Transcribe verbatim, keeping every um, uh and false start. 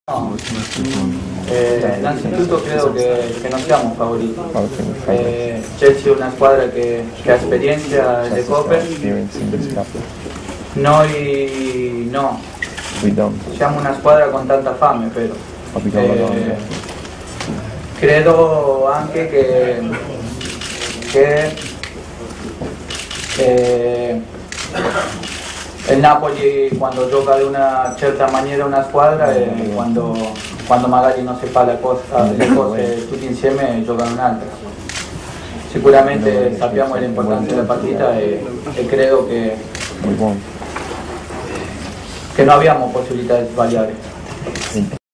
No, eh, innanzitutto credo che, che non siamo favoriti. Eh, Chelsea è una squadra che, che ha esperienza nelle coppe, noi no, siamo una squadra con tanta fame però. Eh, credo anche che, che eh, il Napoli quando gioca di una certa maniera una squadra e quando, quando magari non si fa le cose, le cose tutti insieme giocano un'altra. Sicuramente sappiamo l'importanza della partita e, e credo che, che non abbiamo possibilità di sbagliare.